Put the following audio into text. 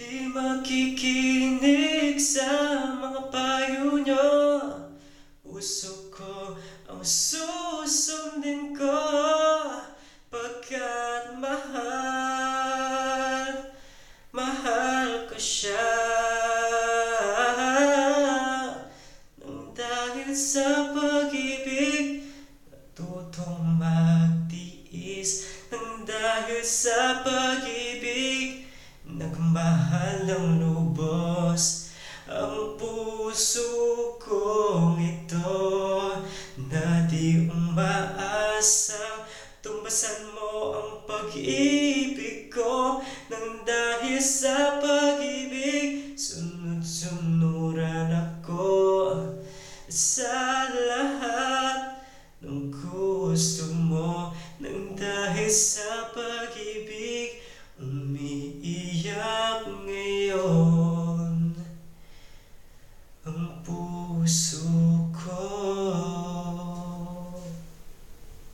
Di makikinig sa mga payo nyo. Puso ko ang susundin ko, pagkat mahal ko siya. Nang dahil sa pag-ibig, natutong magtiis. Nang dahil sa pag-ibig, nagmahal ng lubos ang puso kong ito, na di umaasa tumbasan mo ang pag-ibig.